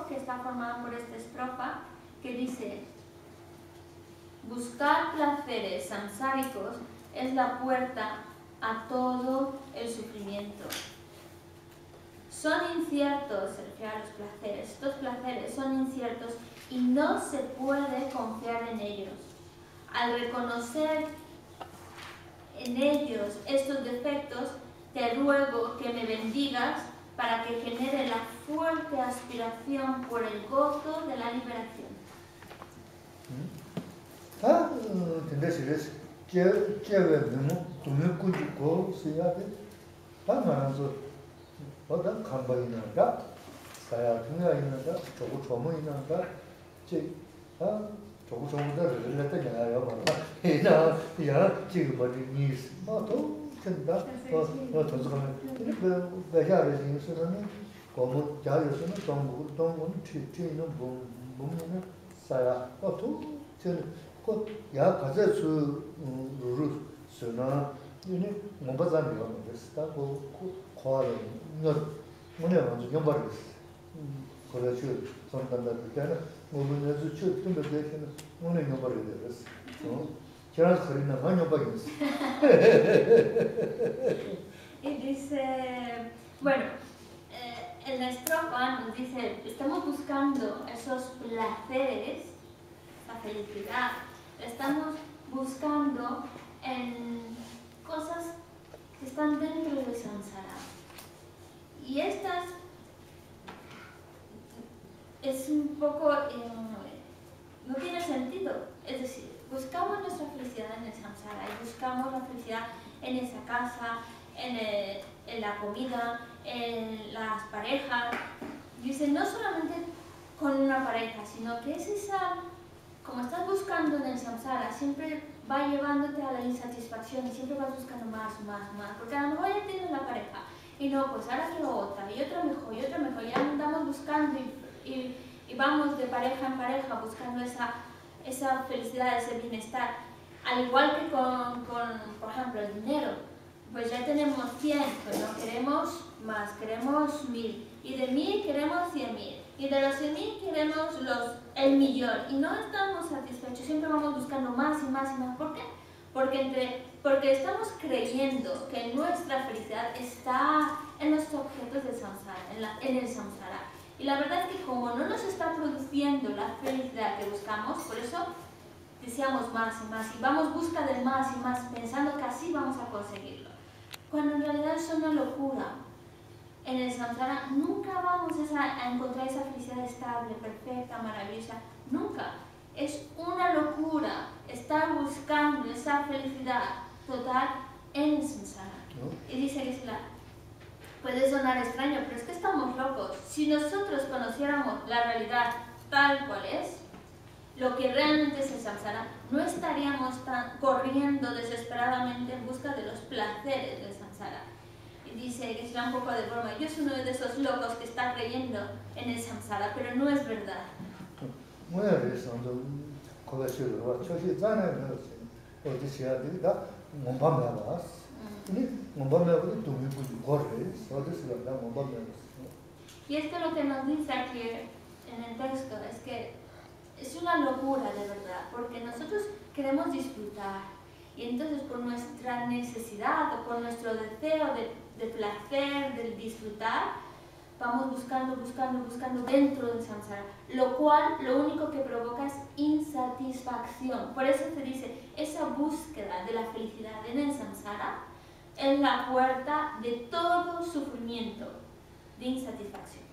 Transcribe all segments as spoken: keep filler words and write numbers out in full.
verso que está formado por esta estrofa que dice: buscar placeres samsáricos es la puerta a todo el sufrimiento. Son inciertos, se refiere a los placeres, estos placeres son inciertos y no se puede confiar en ellos. Al reconocer en ellos estos defectos, te ruego que me bendigas para que genere la fuerte aspiración por el gozo de la liberación. Ah, tendrás eres que que vemos, tú me cuido si ya te tan marazo, otra campaña da, saya tenía inada, 저거 저모 inada, 제 아, 저거 저모들 레터냐 요 말아. 이나 야 지금 뭐니 니스 뭐도 된다. 어, 어 도서관. 그 배야를 인수는 고모 자료서는 동부 동문 뒤뒤는 뭐 뭐는 saya 어또 야 가져서 루루 쓰나 이니 뭔가잖아요. 그래서 그 과를 너 뭐냐 먼저 연발을 그래서 선단다 그때는 뭐는 주 좀 되게는 오늘 연발을 됐어. 어? 제가 그리나 많이 연발했어. Y dice, bueno, eh, en la estrofa nos dice, estamos buscando esos placeres, la felicidad, estamos buscando en cosas que están dentro de samsara. Y estas es un poco, eh, no tiene sentido, es decir, buscamos nuestra felicidad en el samsara y buscamos la felicidad en esa casa, en, el, en la comida, en las parejas. Dice, no solamente con una pareja, sino que es esa, como estás buscando en el samsara, siempre va llevándote a la insatisfacción y siempre vas buscando más, más, más, porque a lo mejor ya tienes la pareja y no, pues ahora quiero otra y otra mejor y otra mejor, ya andamos buscando y, y, y vamos de pareja en pareja buscando esa, esa felicidad, ese bienestar, al igual que con, con, por ejemplo, el dinero. Pues ya tenemos cien, pues no queremos más, queremos mil, y de mil queremos cien mil, y de los cien mil queremos los, el millón, y no estamos satisfechos, siempre vamos buscando más y más y más. ¿Por qué? Porque, entre, porque estamos creyendo que nuestra felicidad está en los objetos del samsara, en, la, en el samsara. Y la verdad es que como no nos está produciendo la felicidad que buscamos, por eso deseamos más y más, y vamos busca de más y más, pensando que así vamos a conseguirlo. Cuando en realidad es una locura. En el samsara nunca vamos a encontrar esa felicidad estable, perfecta, maravillosa. Nunca. Es una locura estar buscando esa felicidad total en el samsara. ¿No? Y dice que la puede sonar extraño, pero es que estamos locos. Si nosotros conociéramos la realidad tal cual es, lo que realmente es el samsara, no estaríamos tan corriendo desesperadamente en busca de los placeres del samsara. Y dice que será un poco de broma, yo soy uno de esos locos que está creyendo en el samsara, pero no es verdad. Y esto lo que nos dice aquí en el texto es que es una locura de verdad, porque nosotros queremos disfrutar y entonces por nuestra necesidad o por nuestro deseo de, de placer, de disfrutar, vamos buscando, buscando, buscando dentro del samsara, lo cual lo único que provoca es insatisfacción. Por eso se dice, esa búsqueda de la felicidad en el samsara es la puerta de todo sufrimiento, de insatisfacción.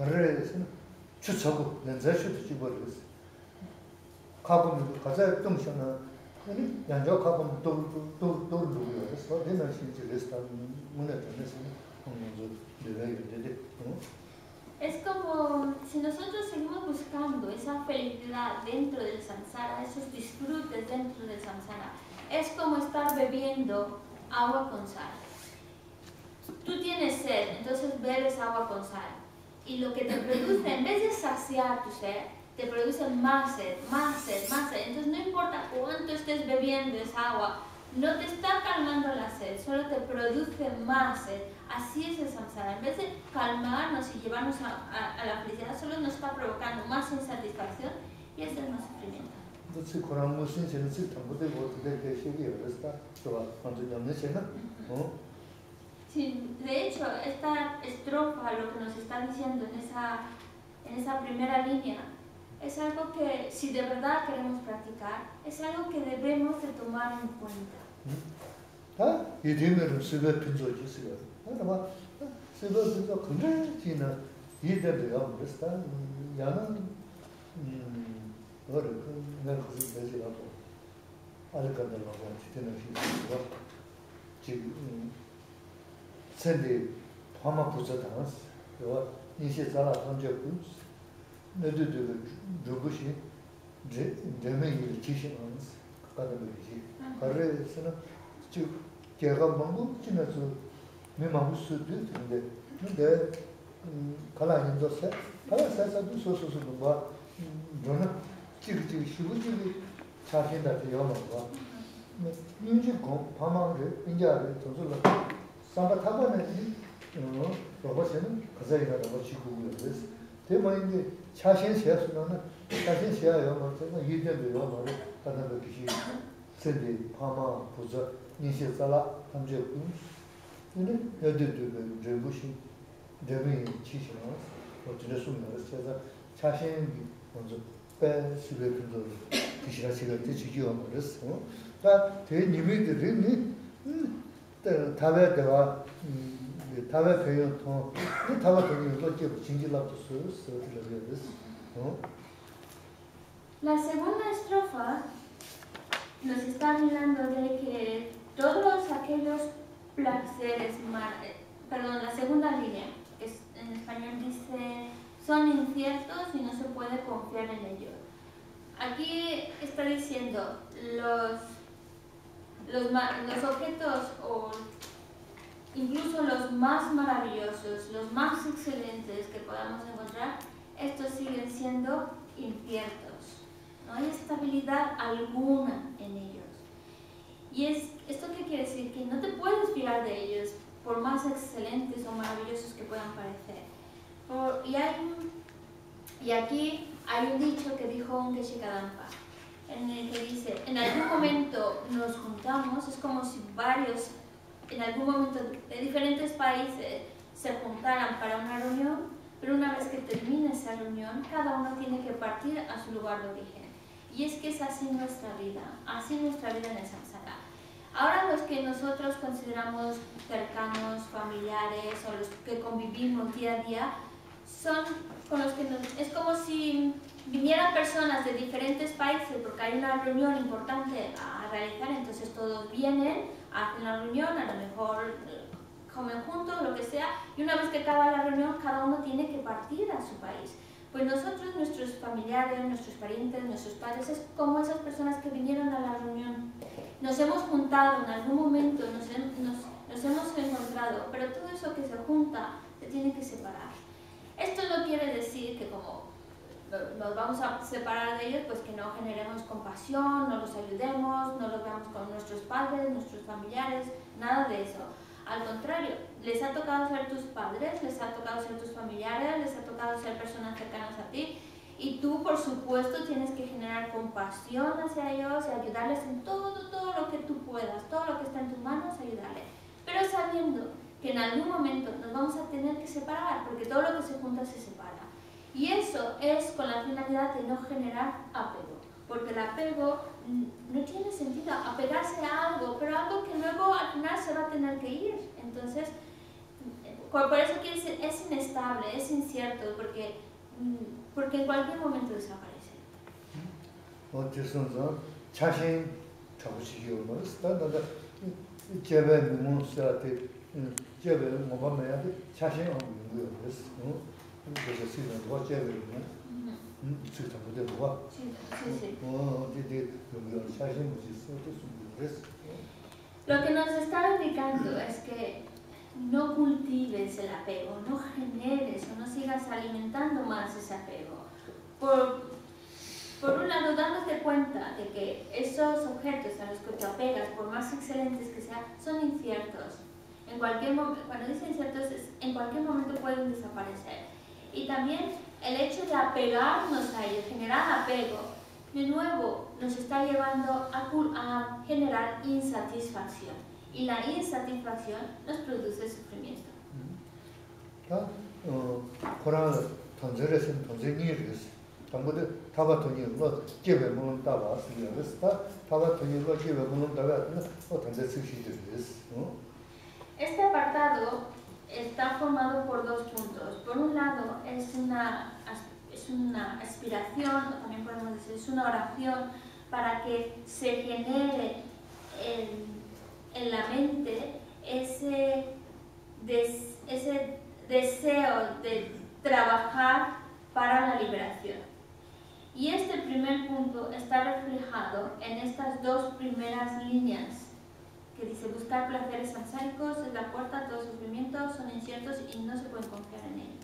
가본 가자 좀 쉬나 아니 양저 가본 또또또 누구요? 그래서 내가 진짜 레스토랑 문에 들어서 공부 되게 Es como si nosotros seguimos buscando esa felicidad dentro del samsara, esos disfrutes dentro del samsara. Es como estar bebiendo agua con sal. Tú tienes sed, entonces bebes agua con sal. Y lo que te produce, en vez de saciar tu sed, te produce más sed, más sed, más sed. Entonces no importa cuánto estés bebiendo esa agua, no te está calmando la sed, solo te produce más sed. Así es el samsara. En vez de calmarnos y llevarnos a, a, a la felicidad, solo nos está provocando más insatisfacción y es el más sufrimiento. Sí, de hecho, esta estrofa, lo que nos está diciendo en esa, en esa primera línea, es algo que, si de verdad queremos practicar, es algo que debemos de tomar en cuenta. 아, 이 되면은 세배 pinzoji siga. 아마 세배 pinzo 근데 지나 이대로요. 그랬다. 야는 음, 뭐를 그 내가 무슨 되지라고. 알까들라고 지대는 시고. 지금 세대 화마 부서다스. 요 인시 자라 던졌고. 내들들 누구시 제 제메일 지시는스. 가다버리지. 그래서는 즉 제가 뭔가 지나서 매만 수도 되는데 근데 가라인도 세 가라사도 소소소 봐 저는 지금 쉬우지 자신다 되어는 거 민지 고 파마를 인자를 전술로 삼바 타고는 어 로봇은 그자이가 더 지구고요. 그래서 대만인데 자신 세수는 자신 세야요. 뭐든 이제도요. 뭐를 하는 거 기시 세대 파마 부자 인시살라 함제고 근데 여드드가 제부시 대비 치시나 어떻게 숨어서 제가 자신이 먼저 배 수배도 기시라 제가 지지요 그랬어. 다 대님들이 음 다베다가 다베 배요 또 다베 배요 또 진질라도 쓰서 어 La segunda estrofa nos está hablando de que todos aquellos placeres, perdón, la segunda línea, que en español dice, son inciertos y no se puede confiar en ellos. Aquí está diciendo, los, los, los objetos o incluso los más maravillosos, los más excelentes que podamos encontrar, estos siguen siendo inciertos. No hay estabilidad alguna en ellos. Y es, ¿esto qué quiere decir? Que no te puedes fiar de ellos, por más excelentes o maravillosos que puedan parecer. Por, y, hay un, y aquí hay un dicho que dijo un Geshe Kadampa, en el que dice, en algún momento nos juntamos, es como si varios, en algún momento de diferentes países se juntaran para una reunión, pero una vez que termine esa reunión, cada uno tiene que partir a su lugar de origen. Y es que es así nuestra vida, así nuestra vida en el samsara. Ahora los que nosotros consideramos cercanos, familiares o los que convivimos día a día, son con los que nos, es como si vinieran personas de diferentes países porque hay una reunión importante a realizar, entonces todos vienen, hacen la reunión, a lo mejor comen juntos, lo que sea, y una vez que acaba la reunión, cada uno tiene que partir a su país. Pues nosotros, nuestros familiares, nuestros parientes, nuestros padres, es como esas personas que vinieron a la reunión. Nos hemos juntado en algún momento, nos, nos, nos hemos encontrado, pero todo eso que se junta se tiene que separar. Esto no quiere decir que como nos vamos a separar de ellos, pues que no generemos compasión, no los ayudemos, no los veamos con nuestros padres, nuestros familiares, nada de eso. Al contrario, les ha tocado ser tus padres, les ha tocado ser tus familiares, les ha tocado ser personas cercanas a ti y tú, por supuesto, tienes que generar compasión hacia ellos y ayudarles en todo, todo lo que tú puedas, todo lo que está en tus manos, ayudarles. Pero sabiendo que en algún momento nos vamos a tener que separar, porque todo lo que se junta se separa. Y eso es con la finalidad de no generar apego, porque el apego no tiene sentido, apegarse a algo, pero algo que luego al final se va a tener que ir. Entonces, por eso es inestable, es incierto, porque, porque en cualquier momento desaparece. 어째서 자신 잡으시기로 말했다. 내가 제배 문서한테 제배 뭐 봐야 돼. 자신 없는 거예요. 그래서 그래서 지금 더 제배를 음, 지금 못 해. 봐. Sí, sí, sí. 어, 이제 여기 자신 무지 써도 그래서 Lo que nos está indicando es que no cultives el apego, no generes o no sigas alimentando más ese apego. Por, Por un lado, dándote cuenta de que esos objetos a los que te apegas, por más excelentes que sean, son inciertos. En cualquier momento, cuando dicen inciertos, es, en cualquier momento pueden desaparecer. Y también el hecho de apegarnos a ellos, generar apego, de nuevo nos está llevando a, a generar insatisfacción. Y la insatisfacción nos produce sufrimiento. 당고데 타바토니 뭐 제베 문은 따바 쓰려스다 타바토니 뭐 제베 문은 따바 어 단데 쓰시들스 어 Este apartado está formado por dos puntos. Por un lado es una es una aspiración, o también podemos decir es una oración para que se genere en, en la mente ese des, ese deseo de trabajar para la liberación. Y este primer punto está reflejado en estas dos primeras líneas, que dice buscar placeres sansáricos es la puerta a todo sufrimiento, son inciertos y no se puede confiar en ellos.